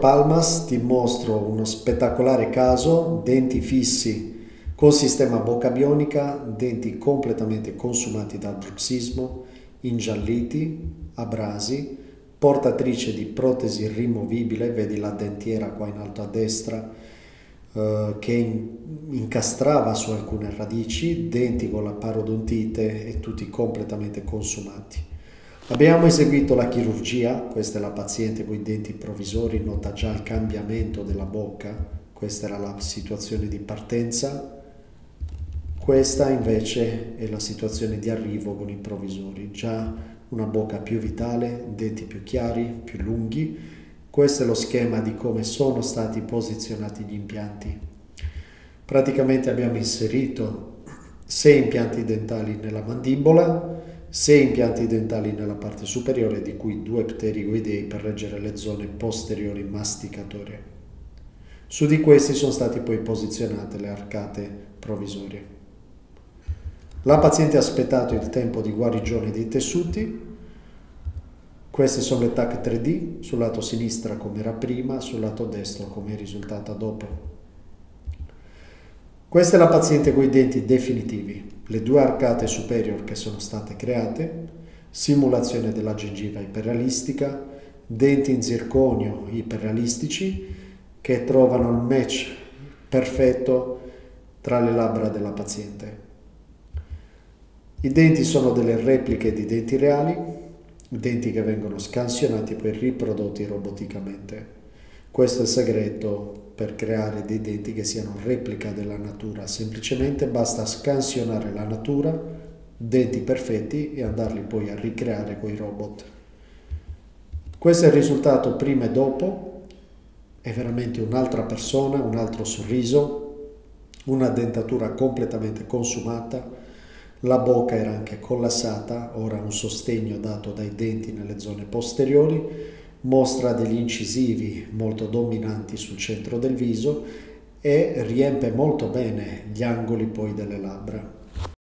Palmas ti mostro uno spettacolare caso, denti fissi con sistema bocca bionica, denti completamente consumati dal bruxismo, ingialliti, abrasi, portatrice di protesi rimovibile, vedi la dentiera qua in alto a destra, che incastrava su alcune radici, denti con la parodontite e tutti completamente consumati. Abbiamo eseguito la chirurgia, questa è la paziente con i denti provvisori, nota già il cambiamento della bocca, questa era la situazione di partenza, questa invece è la situazione di arrivo con i provvisori, già una bocca più vitale, denti più chiari, più lunghi. Questo è lo schema di come sono stati posizionati gli impianti. Praticamente abbiamo inserito 6 impianti dentali nella mandibola, 6 impianti dentali nella parte superiore, di cui 2 pterigoidei per reggere le zone posteriori masticatorie. Su di questi sono state poi posizionate le arcate provvisorie. La paziente ha aspettato il tempo di guarigione dei tessuti. Queste sono le TAC 3D, sul lato sinistro come era prima, sul lato destro come è risultata dopo. Questa è la paziente con i denti definitivi, le 2 arcate superior che sono state create, simulazione della gengiva iperrealistica, denti in zirconio iperrealistici che trovano il match perfetto tra le labbra della paziente. I denti sono delle repliche di denti reali, denti che vengono scansionati e poi riprodotti roboticamente. Questo è il segreto per creare dei denti che siano replica della natura. Semplicemente basta scansionare la natura, denti perfetti, e andarli poi a ricreare con i robot. Questo è il risultato prima e dopo. È veramente un'altra persona, un altro sorriso, una dentatura completamente consumata. La bocca era anche collassata, ora un sostegno dato dai denti nelle zone posteriori, mostra degli incisivi molto dominanti sul centro del viso e riempie molto bene gli angoli poi delle labbra.